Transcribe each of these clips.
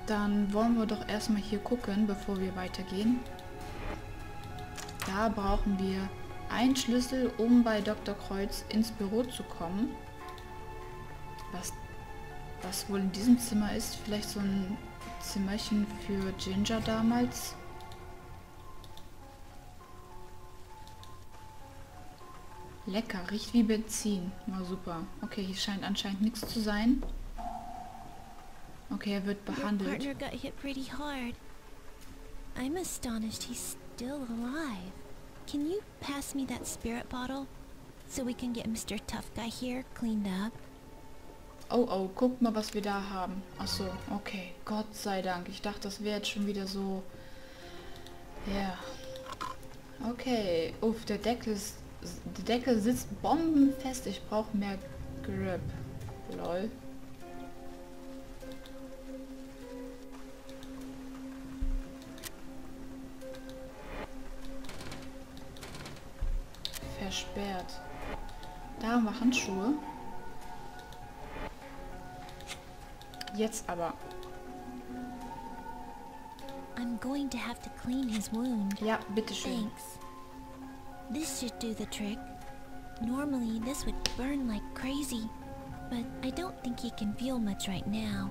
Dann wollen wir doch erstmal hier gucken, bevor wir weitergehen. Da brauchen wir einen Schlüssel, um bei Dr. Kreuz ins Büro zu kommen. Was wohl in diesem Zimmer ist. Vielleicht so ein Zimmerchen für Ginger damals. Lecker, riecht wie Benzin. Na super. Okay, hier scheint anscheinend nichts zu sein. Okay, er wird behandelt. Your partner got hit pretty hard. I'm astonished he's still alive. Can you pass me that spirit bottle so we can get Mr. Tough Guy here cleaned up? Oh, oh, guckt mal, was wir da haben. Ach so, okay. Gott sei Dank. Ich dachte, das wäre jetzt schon wieder so... Ja. Okay. Uff, der Deckel sitzt bombenfest. Ich brauche mehr Grip. Lol. Versperrt. Da haben wir Handschuhe. Jetzt aber. I'm going to have to clean his wound. Ja, bitteschön. Thanks. This should do the trick. Normally this would burn like crazy, but I don't think he can feel much right now.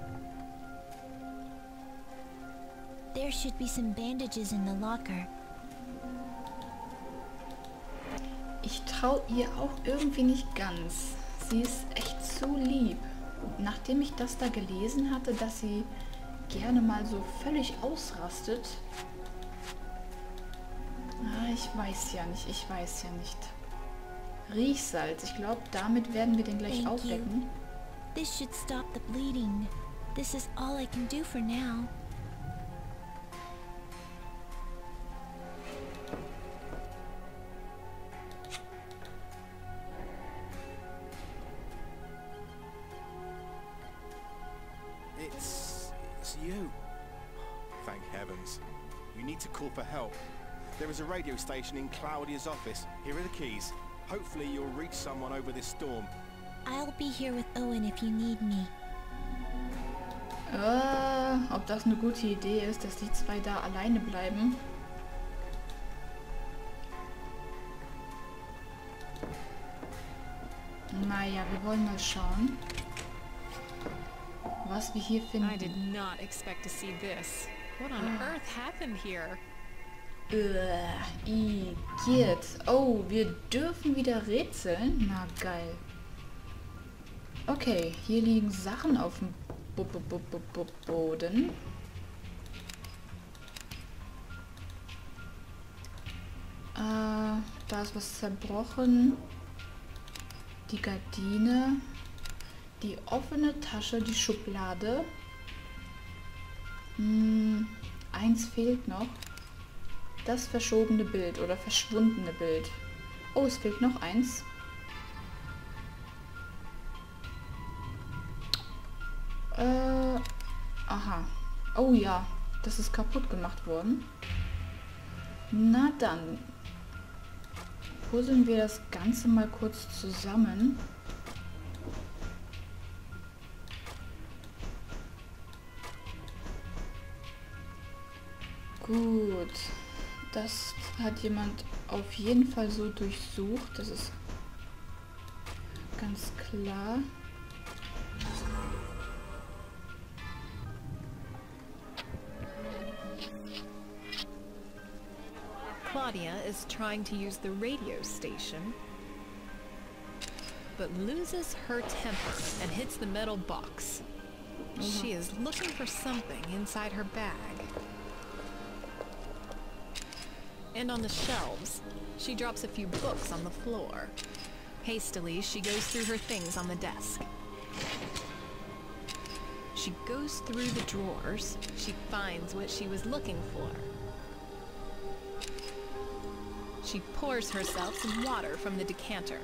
There should be some bandages in the locker. Ich traue ihr auch irgendwie nicht ganz. Sie ist echt zu lieb. Nachdem ich das da gelesen hatte, dass sie gerne mal so völlig ausrastet. Ich weiß ja nicht. Riechsalz. Ich glaube, damit werden wir den gleich aufdecken. This should stop the bleeding. This is all I can do for now. It's you. Thank heavens. You need to call for help. There is a radio station in Claudia's office. Here are the keys. Hopefully you'll reach someone over this storm. I'll be here with Owen if you need me. Ob das eine gute Idee ist, dass die zwei da alleine bleiben. Naja, wir wollen mal schauen, was wir hier finden. I did not expect to see this. What on earth happened here? Igitt. Oh, wir dürfen wieder rätseln. Na geil. Okay, hier liegen Sachen auf dem Boden. Da ist was zerbrochen. Die Gardine. Die offene Tasche, die Schublade. Eins fehlt noch. Das verschobene Bild oder verschwundene Bild. Oh, es fehlt noch eins. Aha. Oh ja, das ist kaputt gemacht worden. Na dann. Puzzeln wir das Ganze mal kurz zusammen. Gut. Das hat jemand auf jeden Fall so durchsucht. Das ist ganz klar. Claudia is trying to use the radio station, but loses her temper and hits the metal box. She is looking for something inside her bag. And on the shelves, she drops a few books on the floor. Hastily, she goes through her things on the desk. She goes through the drawers. She finds what she was looking for. She pours herself some water from the decanter.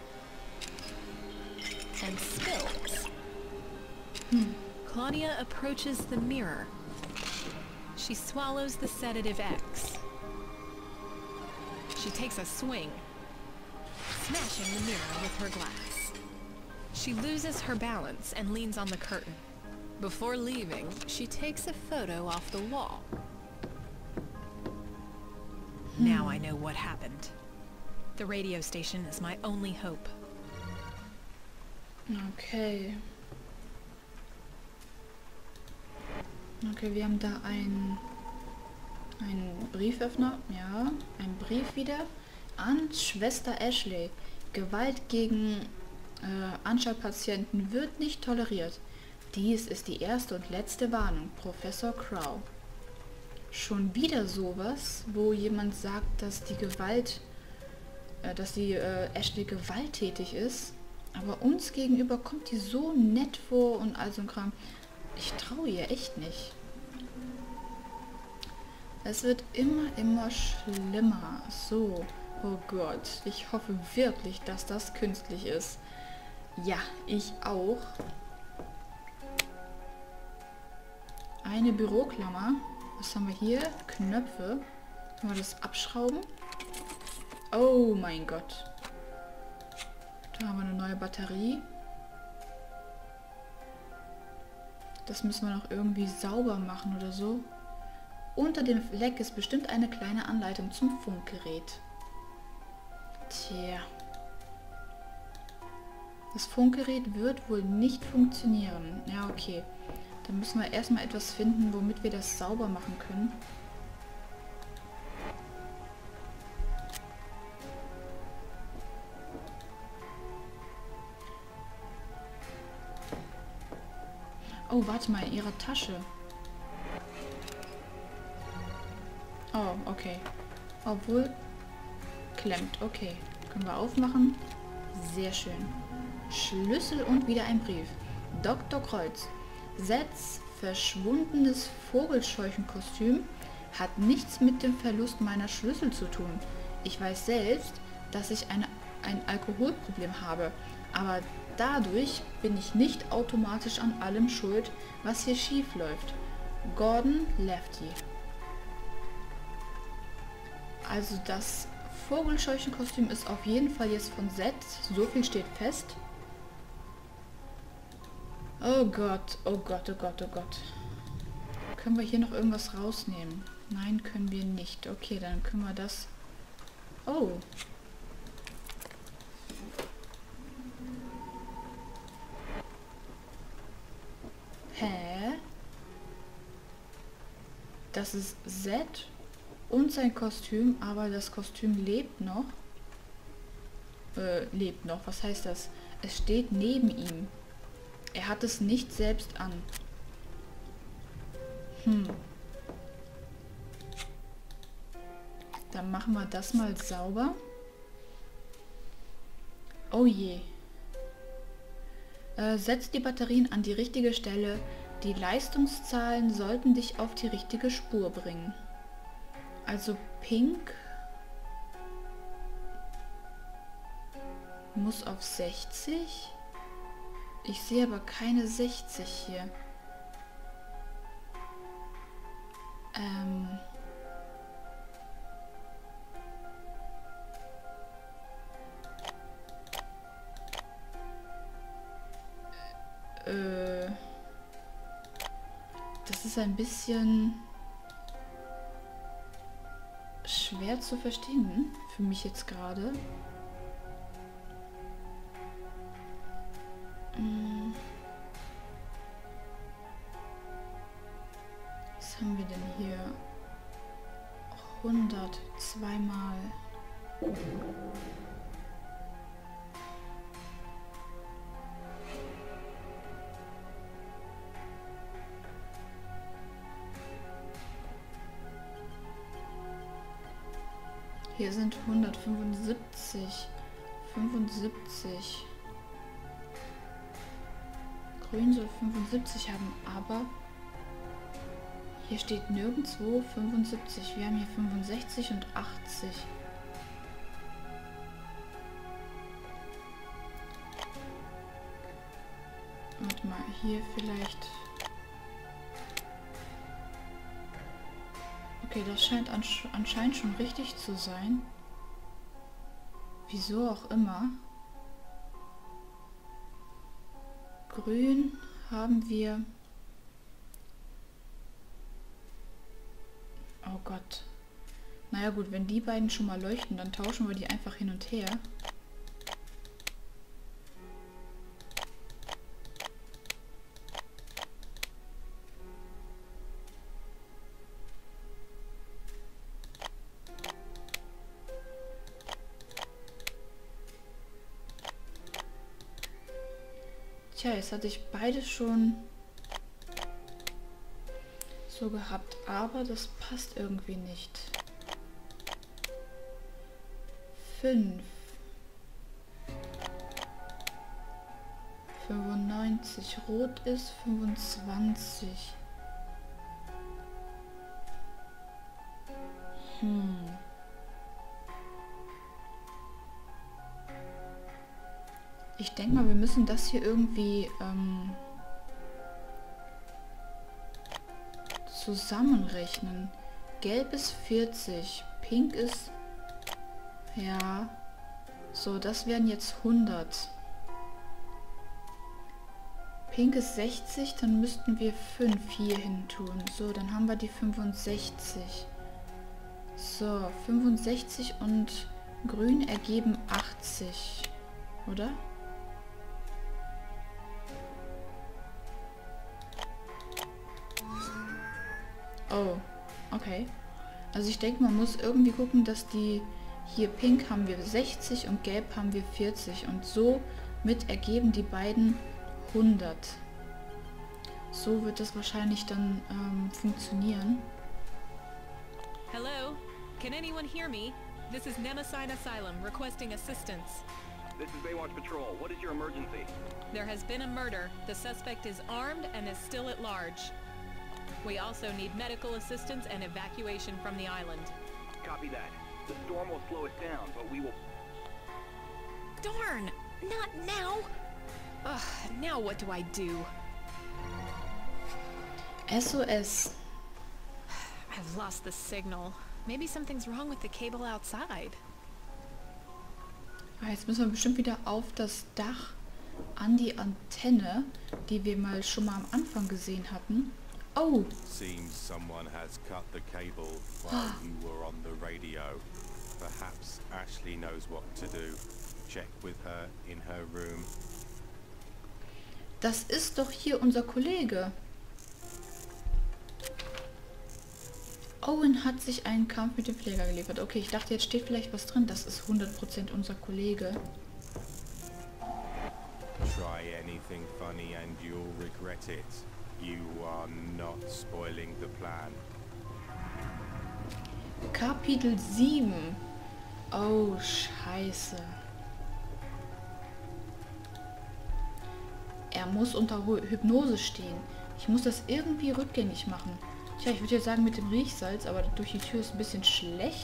And spills. Claudia approaches the mirror. She swallows the sedative X. She takes a swing, smashing the mirror with her glass. She loses her balance and leans on the curtain. Before leaving, she takes a photo off the wall. Now I know what happened. The radio station is my only hope. Okay. Okay, wir haben da einen Brieföffner. Ja, ein Brief wieder an Schwester Ashley. Gewalt gegen Anstalt-Patienten wird nicht toleriert. Dies ist die erste und letzte Warnung, Professor Crow. Schon wieder sowas, wo jemand sagt, dass die Ashley gewalttätig ist. Aber uns gegenüber kommt die so nett vor und all so ein Kram. Ich traue ihr echt nicht. Es wird immer schlimmer. So, oh Gott. Ich hoffe wirklich, dass das künstlich ist. Ja, ich auch. Eine Büroklammer. Was haben wir hier? Knöpfe. Können wir das abschrauben? Oh mein Gott. Da haben wir eine neue Batterie. Das müssen wir noch irgendwie sauber machen oder so. Unter dem Leck ist bestimmt eine kleine Anleitung zum Funkgerät. Tja. Das Funkgerät wird wohl nicht funktionieren. Ja, okay. Dann müssen wir erstmal etwas finden, womit wir das sauber machen können. Oh, warte mal, in ihrer Tasche. Oh, okay. Obwohl, klemmt. Okay. Können wir aufmachen. Sehr schön. Schlüssel und wieder ein Brief. Dr. Kreuz. Seths verschwundenes Vogelscheuchenkostüm hat nichts mit dem Verlust meiner Schlüssel zu tun. Ich weiß selbst, dass ich ein Alkoholproblem habe, aber dadurch bin ich nicht automatisch an allem schuld, was hier schief läuft. Gordon Lefty. Also das Vogelscheuchenkostüm ist auf jeden Fall jetzt von Seth. So viel steht fest. Oh Gott, oh Gott, oh Gott, oh Gott. Können wir hier noch irgendwas rausnehmen? Nein, können wir nicht. Okay, dann können wir das... Oh. Hä? Das ist Seth und sein Kostüm, aber das Kostüm lebt noch. Lebt noch, was heißt das? Es steht neben ihm. Er hat es nicht selbst an. Dann machen wir das mal sauber. Oh je. Setz die Batterien an die richtige Stelle. Die Leistungszahlen sollten dich auf die richtige Spur bringen. Also Pink muss auf 60. Ich sehe aber keine 60 hier. Das ist ein bisschen schwer zu verstehen für mich jetzt gerade. Was haben wir denn hier? 100 zweimal. Hier sind 175. 75. Grün soll 75 haben, aber hier steht nirgendwo 75. Wir haben hier 65 und 80. Warte mal, hier vielleicht... Okay, das scheint anscheinend schon richtig zu sein. Wieso auch immer. Grün haben wir Oh Gott. Naja gut, wenn die beiden schon mal leuchten, dann tauschen wir die einfach hin und her. Tja, jetzt hatte ich beides schon so gehabt, aber das passt irgendwie nicht. 5. 95. Rot ist 25. Ich denke mal, wir müssen das hier irgendwie zusammenrechnen. Gelb ist 40, Pink ist... Ja. So, das wären jetzt 100. Pink ist 60, dann müssten wir 5 hier hin tun. So, dann haben wir die 65. So, 65 und Grün ergeben 80. Oder? Oh, okay. Also ich denke, man muss irgendwie gucken, dass die... Hier Pink haben wir 60 und Gelb haben wir 40. Und so mit ergeben die beiden 100. So wird das wahrscheinlich dann funktionieren. Hello? Can anyone hear me? This is Nemesis Asylum requesting assistance. This is Baywatch Patrol. What is your emergency? There has been a murder. The suspect is armed and is still at large. We also need medical assistance and evacuation from the island. Copy that. The storm will slow us down, but we will... Darn! Not now! Ugh, now what do I do? SOS. I've lost the signal. Maybe something's wrong with the cable outside. Ah, jetzt müssen wir bestimmt wieder auf das Dach an die Antenne, die wir mal schon mal am Anfang gesehen hatten. Oh! Seems someone has cut the cable while you were on the radio. Perhaps Ashley knows what to do. Check with her in her room. Das ist doch hier unser Kollege. Owen hat sich einen Kampf mit dem Pfleger geliefert. Okay, ich dachte, jetzt steht vielleicht was drin. Das ist 100% unser Kollege. Try anything funny and you'll regret it. You are not spoiling the plan. Kapitel 7. Oh, scheiße. Er muss unter Hypnose stehen. Ich muss das irgendwie rückgängig machen. Tja, ich würde ja sagen mit dem Riechsalz, aber durch die Tür ist ein bisschen schlecht.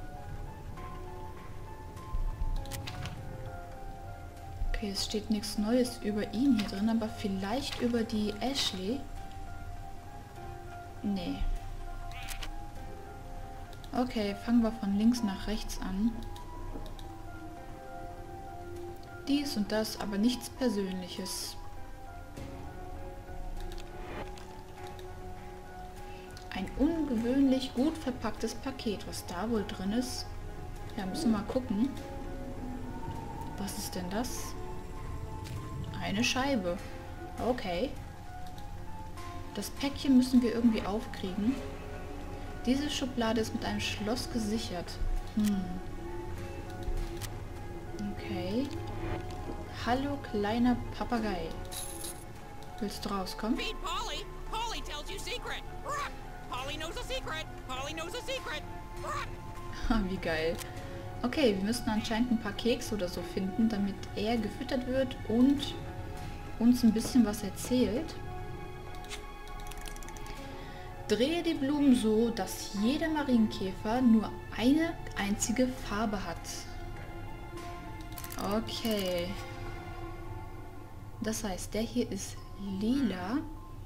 Okay, es steht nichts Neues über ihn hier drin, aber vielleicht über die Ashley. Nee. Okay, fangen wir von links nach rechts an. Dies und das, aber nichts Persönliches. Ein ungewöhnlich gut verpacktes Paket. Was da wohl drin ist? Ja, müssen wir mal gucken. Was ist denn das? Eine Scheibe. Okay. Das Päckchen müssen wir irgendwie aufkriegen. Diese Schublade ist mit einem Schloss gesichert. Okay. Hallo, kleiner Papagei. Willst du rauskommen? Meet Polly. Polly tells you secret. Polly knows a secret. Polly knows a secret. Wie geil. Okay, wir müssen anscheinend ein paar Kekse oder so finden, damit er gefüttert wird und uns ein bisschen was erzählt. Drehe die Blumen so, dass jeder Marienkäfer nur eine einzige Farbe hat. Okay. Das heißt, der hier ist lila.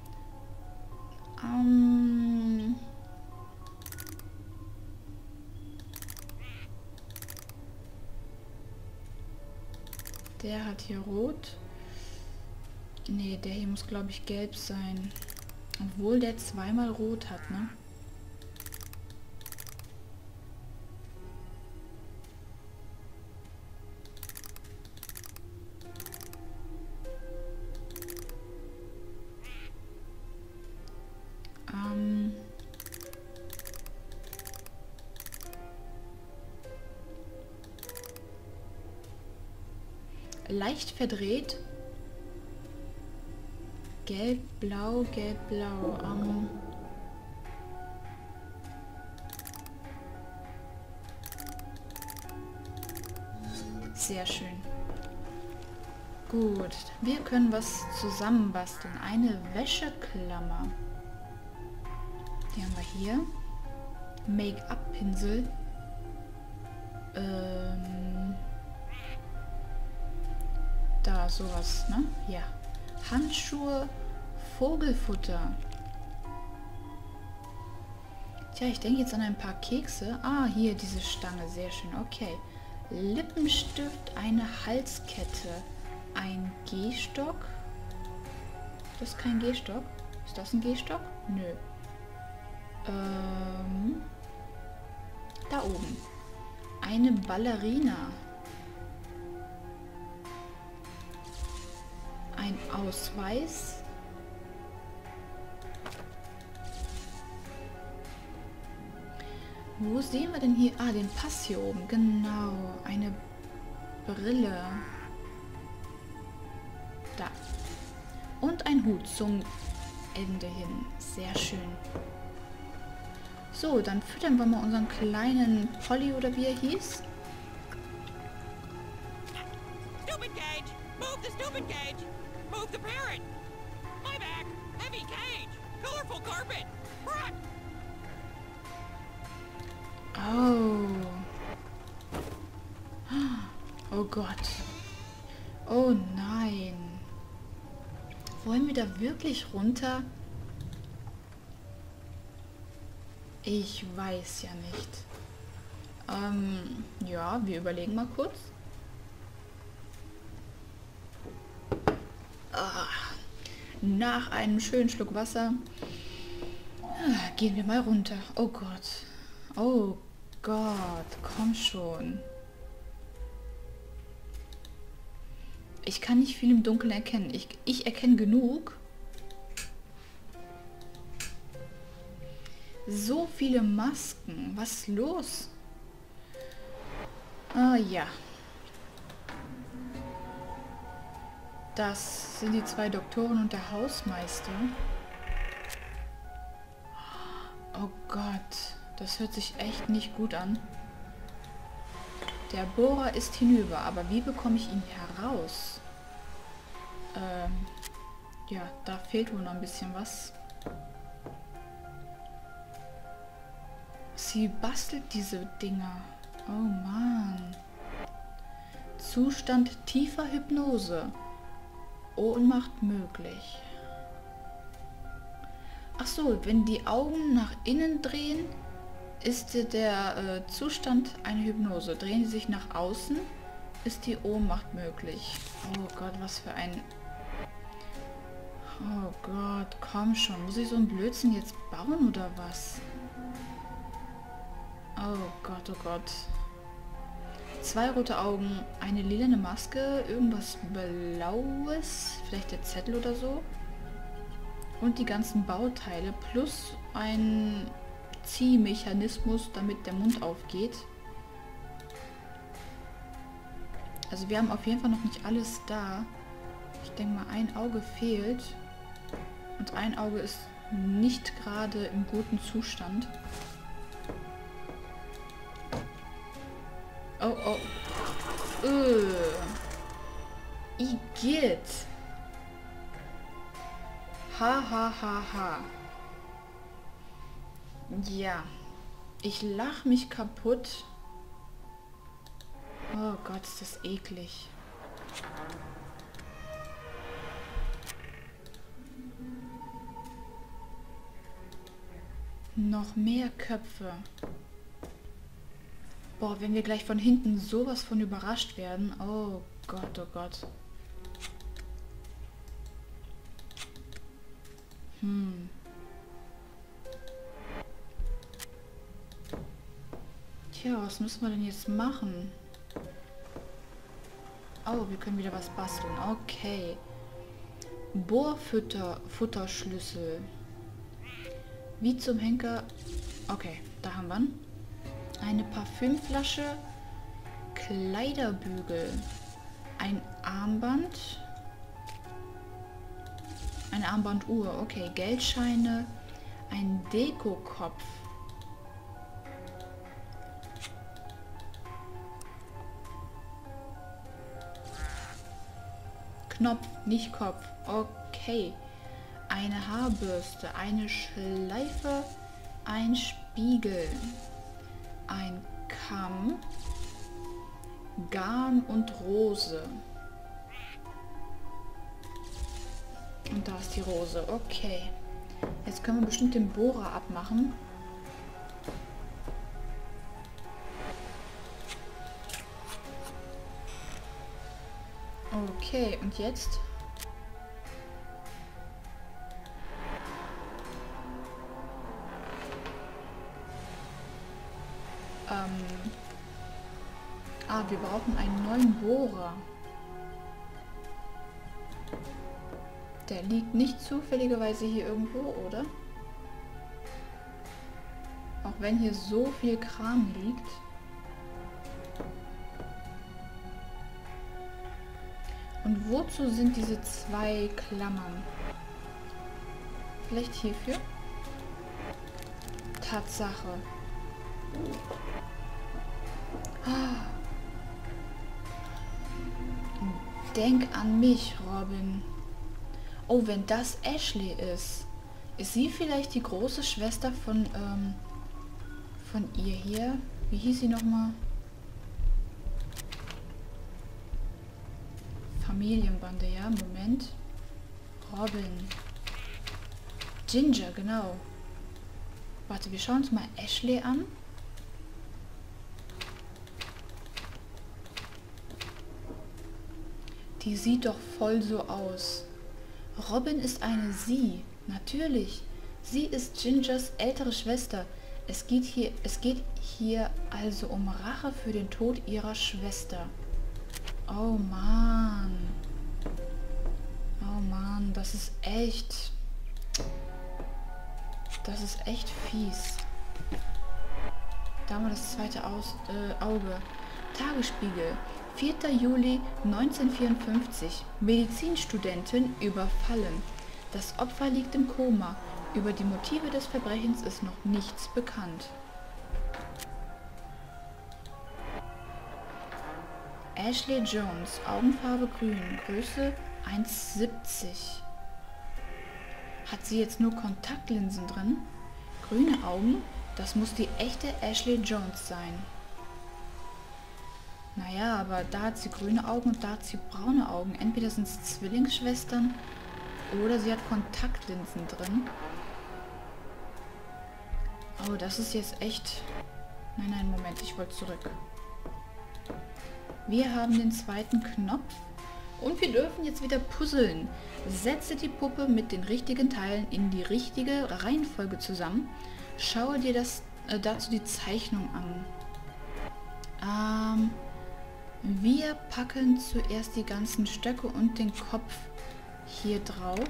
Der hat hier rot. Nee, der hier muss, glaube ich, gelb sein. Obwohl der zweimal rot hat, ne? leicht verdreht. Gelb, blau, gelb, blau. Sehr schön. Gut, wir können was zusammenbasteln. Eine Wäscheklammer. Die haben wir hier. Make-up-Pinsel. Da, sowas, ne? Ja. Handschuhe, Vogelfutter. Tja, ich denke jetzt an ein paar Kekse. Ah, hier diese Stange, sehr schön, okay. Lippenstift, eine Halskette, ein Gehstock. Das ist kein Gehstock. Ist das ein Gehstock? Nö. Da oben. Eine Ballerina. Ein Ausweis. Wo sehen wir denn hier? Ah, den Pass hier oben. Genau. Eine Brille. Da. Und ein Hut zum Ende hin. Sehr schön. So, dann füttern wir mal unseren kleinen Polly oder wie er hieß. Stupid cage! Move the stupid cage! Move the parrot! My back! Heavy cage! Colorful carpet! Run! Oh. Oh Gott. Oh nein. Wollen wir da wirklich runter? Ich weiß ja nicht. Ja, wir überlegen mal kurz. Nach einem schönen Schluck Wasser gehen wir mal runter. Oh Gott. Oh Gott, komm schon. Ich kann nicht viel im Dunkeln erkennen. Ich erkenne genug. So viele Masken. Was ist los? Ah ja. Das sind die zwei Doktoren und der Hausmeister. Oh Gott. Das hört sich echt nicht gut an. Der Bohrer ist hinüber, aber wie bekomme ich ihn heraus? Ja, da fehlt wohl noch ein bisschen was. Sie bastelt diese Dinger. Oh Mann. Zustand tiefer Hypnose. Ohnmacht möglich. Ach so, wenn die Augen nach innen drehen, ist der Zustand eine Hypnose. Drehen sie sich nach außen, ist die Ohnmacht möglich. Oh Gott, was für ein... Oh Gott, komm schon. Muss ich so einen Blödsinn jetzt bauen oder was? Oh Gott, oh Gott. 2 rote Augen, eine lilane Maske, irgendwas Blaues, vielleicht der Zettel oder so. Und die ganzen Bauteile plus ein Ziehmechanismus, damit der Mund aufgeht. Also wir haben auf jeden Fall noch nicht alles da. Ich denke mal, ein Auge fehlt. Und ein Auge ist nicht gerade im guten Zustand. Oh, oh. Igitt. Ha, ha, ha, ha. Ja. Ich lach mich kaputt. Oh Gott, ist das eklig. Noch mehr Köpfe. Boah, wenn wir gleich von hinten sowas von überrascht werden. Oh Gott, oh Gott. Tja, was müssen wir denn jetzt machen? Oh, wir können wieder was basteln. Okay. Bohrfutterschlüssel. Wie zum Henker... Okay, da haben wir ihn. Eine Parfümflasche. Kleiderbügel. Ein Armband. Eine Armbanduhr. Okay, Geldscheine. Ein Dekokopf. Knopf, nicht Kopf. Okay. Eine Haarbürste, eine Schleife, ein Spiegel, ein Kamm, Garn und Rose. Und da ist die Rose. Okay. Jetzt können wir bestimmt den Bohrer abmachen. Okay, und jetzt? Wir brauchen einen neuen Bohrer. Der liegt nicht zufälligerweise hier irgendwo, oder? Auch wenn hier so viel Kram liegt. Und wozu sind diese 2 Klammern? Vielleicht hierfür? Tatsache. Denk an mich, Robin. Oh, wenn das Ashley ist. Ist sie vielleicht die große Schwester von ihr hier? Wie hieß sie nochmal? Familienbande, ja, Moment. Robin. Ginger, genau. Warte, wir schauen uns mal Ashley an. Die sieht doch voll so aus. Robin ist eine sie. Natürlich. Sie ist Gingers ältere Schwester. Es geht hier also um Rache für den Tod ihrer Schwester. Oh Mann. Oh Mann, das ist echt... Das ist echt fies. Da haben wir das zweite Auge. Tagesspiegel. 4. Juli 1954. Medizinstudentin überfallen. Das Opfer liegt im Koma. Über die Motive des Verbrechens ist noch nichts bekannt. Ashley Jones, Augenfarbe grün, Größe 1,70. Hat sie jetzt nur Kontaktlinsen drin? Grüne Augen? Das muss die echte Ashley Jones sein. Naja, aber da hat sie grüne Augen und da hat sie braune Augen. Entweder sind es Zwillingsschwestern oder sie hat Kontaktlinsen drin. Oh, das ist jetzt echt... Nein, Moment, ich wollte zurück. Wir haben den zweiten Knopf und wir dürfen jetzt wieder puzzeln. Setze die Puppe mit den richtigen Teilen in die richtige Reihenfolge zusammen. Schaue dir dazu die Zeichnung an. Wir packen zuerst die ganzen Stöcke und den Kopf hier drauf.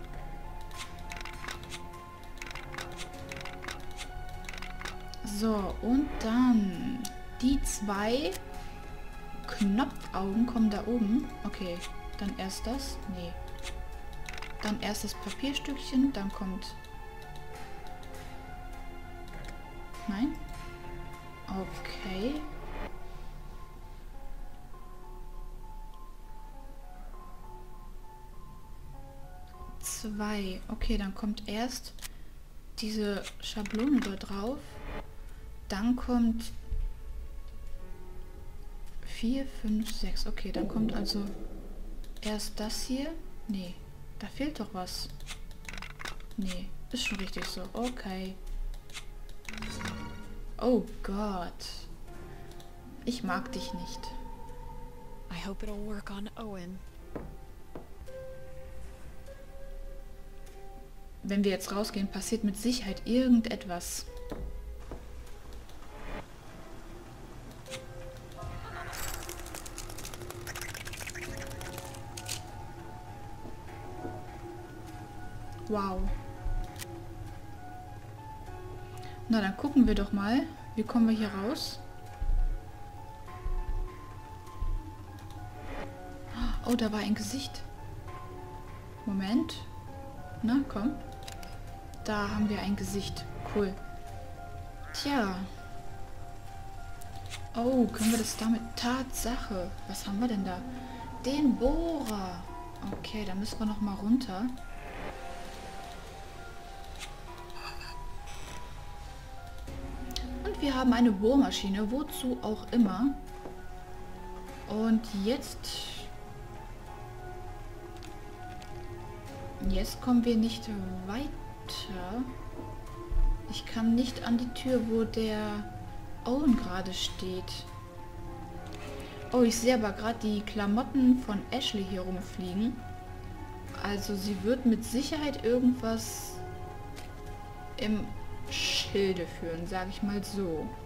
So, und dann die 2 Knopfaugen kommen da oben. Okay, dann erst das. Nee. Dann erst das Papierstückchen, dann kommt... Nein? Okay. Okay, dann kommt erst diese Schablone da drauf. Dann kommt 4, 5, 6. Okay, dann kommt also erst das hier. Nee, da fehlt doch was. Nee, ist schon richtig so. Okay. Oh Gott. Ich mag dich nicht. I hope it'll work on Owen. Wenn wir jetzt rausgehen, passiert mit Sicherheit irgendetwas. Wow. Na, dann gucken wir doch mal. Wie kommen wir hier raus? Oh, da war ein Gesicht. Moment. Na, komm. Da haben wir ein Gesicht. Cool. Tja. Oh, können wir das damit? Tatsache. Was haben wir denn da? Den Bohrer. Okay, da müssen wir noch mal runter. Und wir haben eine Bohrmaschine, wozu auch immer. Und jetzt kommen wir nicht weiter. Ich kann nicht an die Tür, wo der Owen gerade steht. Oh, ich sehe aber gerade die Klamotten von Ashley hier rumfliegen. Also sie wird mit Sicherheit irgendwas im Schilde führen, sage ich mal so.